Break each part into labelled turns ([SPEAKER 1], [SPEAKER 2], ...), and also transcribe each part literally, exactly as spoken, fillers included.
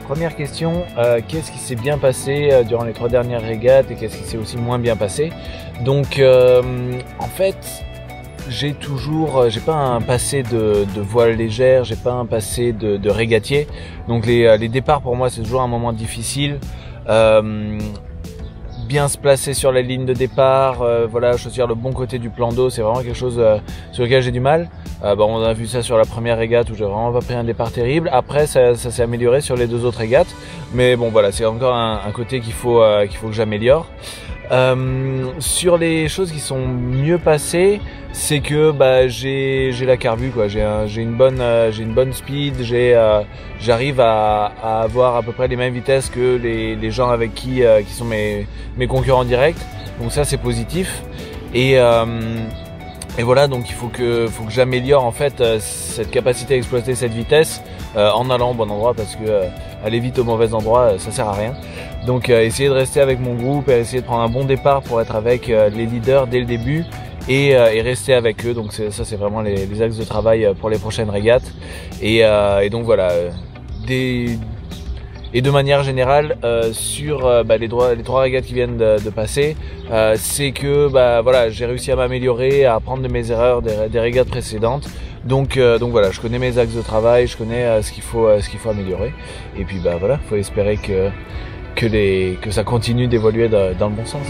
[SPEAKER 1] première question, euh, qu'est-ce qui s'est bien passé euh, durant les trois dernières régates et qu'est-ce qui s'est aussi moins bien passé? Donc euh, en fait, j'ai toujours, j'ai pas un passé de, de voile légère, j'ai pas un passé de, de régatier. Donc les, les départs pour moi c'est toujours un moment difficile. Euh, bien se placer sur la ligne de départ, euh, voilà, choisir le bon côté du plan d'eau, c'est vraiment quelque chose euh, sur lequel j'ai du mal. Euh, bah, on a vu ça sur la première régate où j'ai vraiment pas pris un départ terrible. Après, ça, ça s'est amélioré sur les deux autres régates, mais bon, voilà, c'est encore un, un côté qu'il faut euh, qu'il faut que j'améliore. Euh, sur les choses qui sont mieux passées, c'est que bah j'ai j'ai la carbu quoi, j'ai j'ai une bonne euh, j'ai une bonne speed, j'ai euh, j'arrive à, à avoir à peu près les mêmes vitesses que les les gens avec qui euh, qui sont mes mes concurrents directs. Donc ça c'est positif et euh, et voilà, donc il faut que faut que j'améliore en fait euh, cette capacité à exploiter cette vitesse euh, en allant au bon endroit, parce que euh, aller vite au mauvais endroit euh, ça sert à rien. Donc euh, essayer de rester avec mon groupe et essayer de prendre un bon départ pour être avec euh, les leaders dès le début et, euh, et rester avec eux. Donc ça c'est vraiment les, les axes de travail pour les prochaines régates. Et, euh, et donc voilà, des, et de manière générale euh, sur euh, bah, les, droits, les trois régates qui viennent de, de passer, euh, c'est que bah, voilà, j'ai réussi à m'améliorer, à apprendre de mes erreurs des, des régates précédentes. Donc, euh, donc voilà, je connais mes axes de travail, je connais euh, ce qu'il faut, euh, ce qu'il faut améliorer. Et puis bah voilà, faut espérer que que les que ça continue d'évoluer dans, dans le bon sens.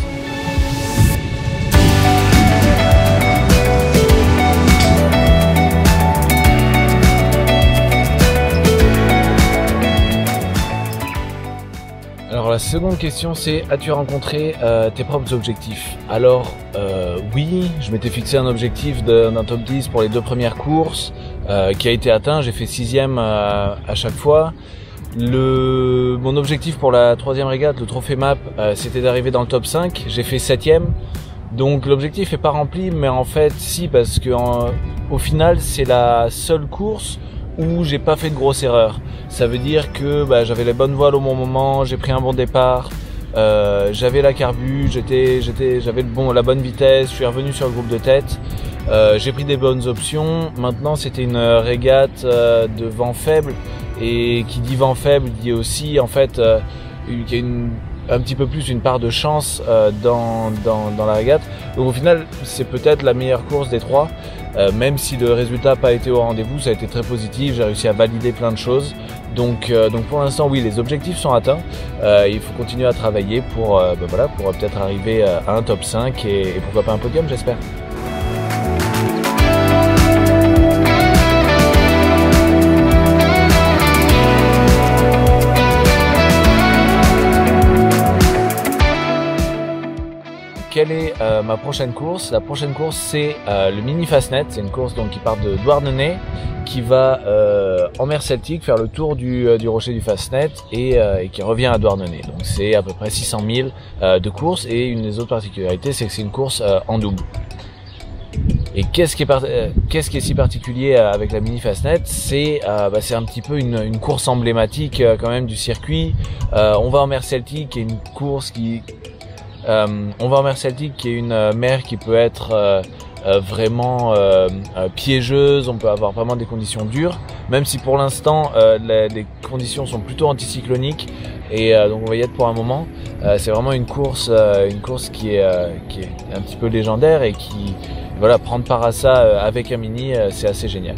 [SPEAKER 1] Alors la seconde question c'est, as-tu rencontré euh, tes propres objectifs? Alors euh, oui, je m'étais fixé un objectif d'un top dix pour les deux premières courses euh, qui a été atteint, j'ai fait sixième euh, à chaque fois. Le, mon objectif pour la troisième régate, le trophée map, euh, c'était d'arriver dans le top cinq, j'ai fait septième. Donc l'objectif est pas rempli, mais en fait si, parce que en, au final c'est la seule course où j'ai pas fait de grosses erreurs. Ça veut dire que bah, j'avais les bonnes voiles au bon moment, j'ai pris un bon départ, euh, j'avais la carbu, j'étais, j'étais, j'avais le bon, la bonne vitesse, je suis revenu sur le groupe de tête, euh, j'ai pris des bonnes options. Maintenant c'était une régate euh, de vent faible, et qui dit vent faible dit aussi en fait euh, qu'il y a une, un petit peu plus une part de chance euh, dans, dans, dans la régate. Donc au final c'est peut-être la meilleure course des trois. Euh, même si le résultat n'a pas été au rendez-vous, ça a été très positif, j'ai réussi à valider plein de choses. Donc, euh, donc pour l'instant, oui, les objectifs sont atteints. Euh, il faut continuer à travailler pour, euh, ben voilà, pour peut-être arriver à un top cinq et, et pourquoi pas un podium, j'espère. Quelle est euh, ma prochaine course? La prochaine course c'est euh, le Mini Fastnet, c'est une course donc qui part de Douarnenez, qui va euh, en mer Celtique faire le tour du, euh, du rocher du Fastnet et, euh, et qui revient à Douarnenez. Donc c'est à peu près six cents milles euh, de course, et une des autres particularités c'est que c'est une course euh, en double. Et qu'est-ce qui est, euh, qu'est-ce qui est si particulier euh, avec la Mini Fastnet? C'est euh, bah, c'est un petit peu une, une course emblématique euh, quand même du circuit. Euh, on va en mer Celtique, qui est une course qui Euh, on va en mer Celtique, qui est une euh, mer qui peut être euh, euh, vraiment euh, euh, piégeuse, on peut avoir vraiment des conditions dures, même si pour l'instant euh, les, les conditions sont plutôt anticycloniques, et euh, donc on va y être pour un moment. Euh, c'est vraiment une course, euh, une course qui est, euh, qui est un petit peu légendaire, et qui, voilà, prendre part à ça euh, avec un mini, euh, c'est assez génial.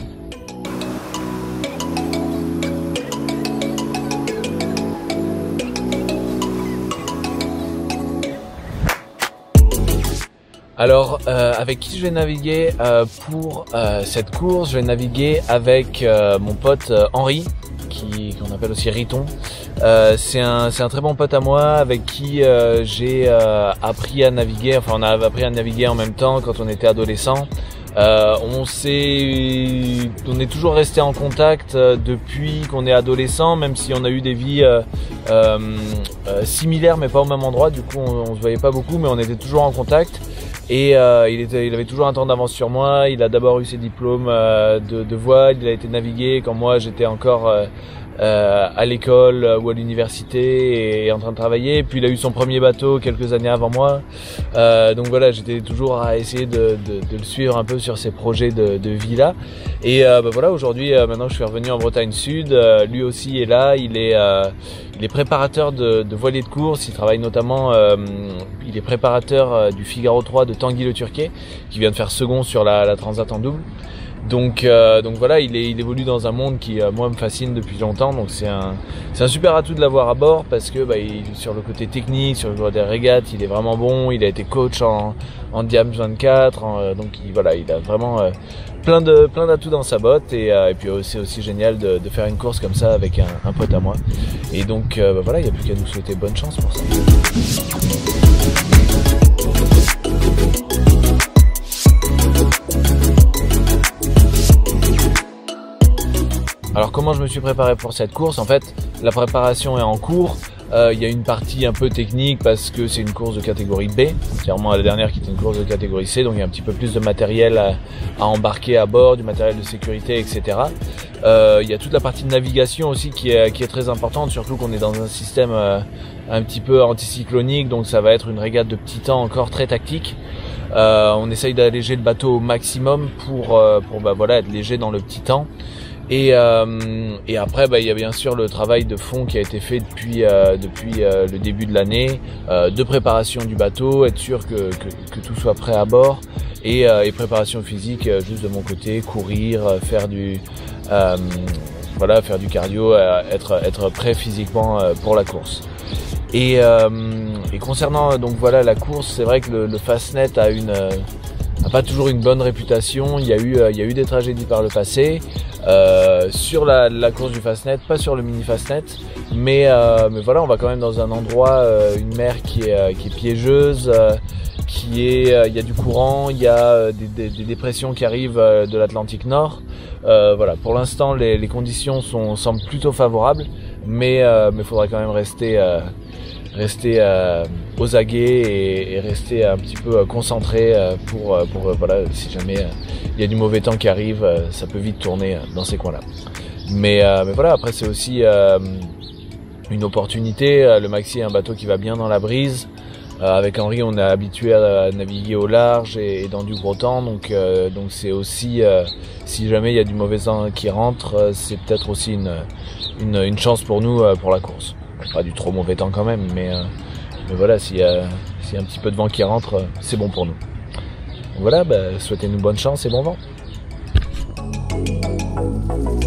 [SPEAKER 1] Alors, euh, avec qui je vais naviguer euh, pour euh, cette course? Je vais naviguer avec euh, mon pote euh, Henri, qui qu'on appelle aussi Riton. Euh, c'est un c'est un très bon pote à moi, avec qui euh, j'ai euh, appris à naviguer. Enfin, on a appris à naviguer en même temps quand on était adolescent. Euh, on s'est, on est toujours resté en contact euh, depuis qu'on est adolescent, même si on a eu des vies euh, euh, euh, similaires, mais pas au même endroit. Du coup, on, on se voyait pas beaucoup, mais on était toujours en contact. Et euh, il, était, il avait toujours un temps d'avance sur moi. Il a d'abord eu ses diplômes euh, de, de voile, il a été navigué quand moi j'étais encore euh, euh, à l'école ou à l'université et est en train de travailler. Puis il a eu son premier bateau quelques années avant moi. Euh, donc voilà, j'étais toujours à essayer de, de, de le suivre un peu sur ses projets de, de vie là. Et euh, bah voilà, aujourd'hui, euh, maintenant que je suis revenu en Bretagne Sud, euh, lui aussi est là. Il est, euh, il est préparateur de, de voiliers de course. Il travaille notamment, euh, il est préparateur euh, du Figaro trois de Tanguy Le Turquet, qui vient de faire second sur la, la Transat en double. Donc, euh, donc voilà, il, est, il évolue dans un monde qui, euh, moi, me fascine depuis longtemps. Donc c'est un, c'est un super atout de l'avoir à bord parce que bah, il, sur le côté technique, sur le côté des régates, il est vraiment bon. Il a été coach en, en Diams vingt-quatre, en, donc il, voilà, il a vraiment euh, plein de plein d'atouts dans sa botte. Et, euh, et puis euh, c'est aussi génial de, de faire une course comme ça avec un, un pote à moi. Et donc euh, bah, voilà, il n'y a plus qu'à nous souhaiter bonne chance pour ça. Alors comment je me suis préparé pour cette course? En fait, la préparation est en cours. Euh, il y a une partie un peu technique parce que c'est une course de catégorie B, contrairement à la dernière qui était une course de catégorie C, donc il y a un petit peu plus de matériel à, à embarquer à bord, du matériel de sécurité, et cetera. Euh, il y a toute la partie de navigation aussi qui est, qui est très importante, surtout qu'on est dans un système euh, un petit peu anticyclonique, donc ça va être une régate de petit temps encore très tactique. Euh, on essaye d'alléger le bateau au maximum pour, euh, pour bah, voilà, être léger dans le petit temps. Et, euh, et après, bah, il y a bien sûr le travail de fond qui a été fait depuis, euh, depuis euh, le début de l'année, euh, de préparation du bateau, être sûr que, que, que tout soit prêt à bord, et, euh, et préparation physique euh, juste de mon côté, courir, euh, faire du, euh, voilà, faire du cardio, euh, être, être prêt physiquement euh, pour la course. Et, euh, et concernant donc voilà la course, c'est vrai que le, le Fastnet a une euh, a pas toujours une bonne réputation. Il y a eu euh, il y a eu des tragédies par le passé. Euh, sur la, la course du Fastnet, pas sur le mini Fastnet, mais, euh, mais voilà, on va quand même dans un endroit, euh, une mer qui est, euh, qui est piégeuse, euh, qui est, euh, il y a du courant, il y a des, des, des dépressions qui arrivent euh, de l'Atlantique Nord. Euh, voilà, pour l'instant, les, les conditions sont, semblent plutôt favorables, mais euh, mais faudra quand même rester euh, rester euh, aux aguets et, et rester un petit peu euh, concentré euh, pour, euh, pour euh, voilà, si jamais il euh, y a du mauvais temps qui arrive, euh, ça peut vite tourner euh, dans ces coins-là. Mais, euh, mais voilà, après c'est aussi euh, une opportunité. Le Maxi est un bateau qui va bien dans la brise. Euh, avec Henri, on est habitué à naviguer au large et, et dans du gros temps, donc euh, donc c'est aussi, euh, si jamais il y a du mauvais temps qui rentre, euh, c'est peut-être aussi une, une une chance pour nous euh, pour la course. Pas du trop mauvais temps quand même, mais, euh, mais voilà, s'il y a, s'il y a un petit peu de vent qui rentre, euh, c'est bon pour nous. Donc voilà, bah, souhaitez-nous bonne chance et bon vent.